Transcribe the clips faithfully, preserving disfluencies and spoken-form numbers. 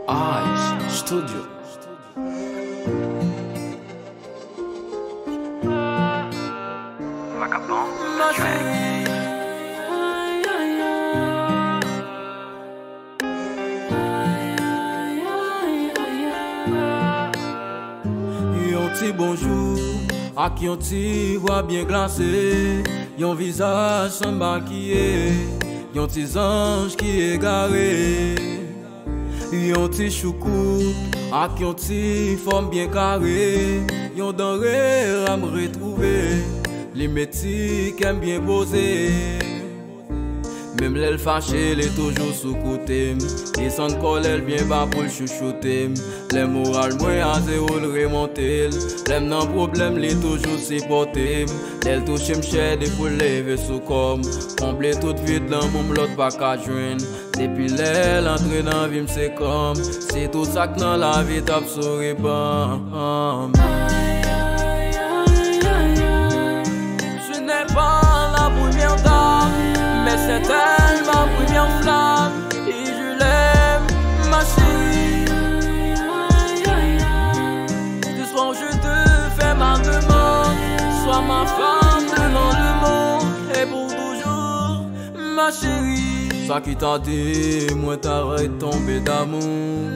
Ice Studio. Vagabond, Ma tu es chérie, yon ti bonjour, à qui yon ti voix bien glacé, yon visage sans maquillé, yon ti ange qui égaré, yon ti choucou, à qui yon ti forme bien carré, yon denrée à me retrouver, les métiers qu'aime bien poser. Même l'elle fâchée, elle est toujours sous côté. Et sans colère, bien bas pour le chouchouter. Les morales, moins à zéro, le remonter. L'aime non problème, elle est toujours supporté. Elle touche m'chède et pour lever sous comme. Combler toute vide dans mon l'autre pas qu'à joindre. Depuis l'aile, entrer dans la vie, c'est comme. C'est tout ça que dans la vie, t'as souri pas. Je n'ai pas la première dame. Mais c'est elle ma première flamme. Et je l'aime, ma chérie. Ce soir je te fais ma demande. Sois ma femme devant le monde. Et pour toujours, ma chérie. Ça qui t'a dit, moi t'arrête tombé d'amour.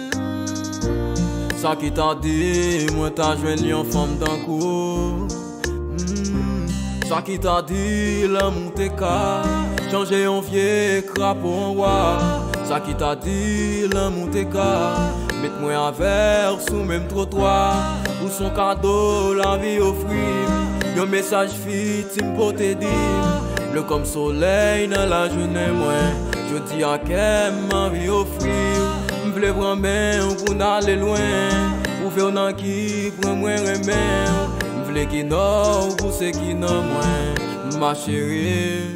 Ça qui t'a dit, moi t'as joué une femme d'un coup. Ça qui t'a dit, l'amour t'es qu'à changer un vieux crapaud en roi. Ça qui t'a dit, l'amour t'es qu'à mettre moi un verre sous même trottoir. Ou son cadeau, la vie offrir. Yon message fitime pour te dire. Le comme soleil dans la journée, moi. Je dis à quel ma vie offrir. M'vle prendre main pour n'aller loin. Ou faire un qui pour moi remettre. M'vle qui n'a ou pour ceux qui n'a moins. Ma chérie.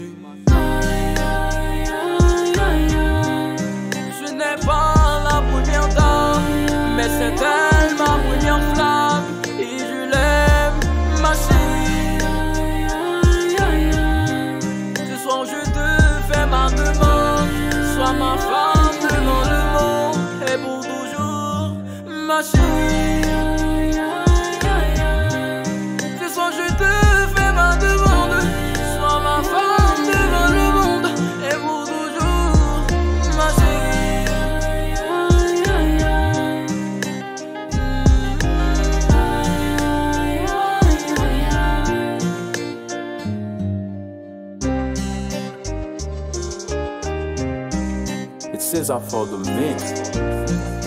Je n'ai pas la première dame, mais c'est elle ma première flamme. Et je l'aime, ma chérie. Ce soir je te fais ma demande. Sois ma femme devant le monde. Et pour toujours, ma chérie. Ce soir je te fais ma demande. Sois ma femme devant le monde. Et pour toujours, ma chérie. It says I for the mix.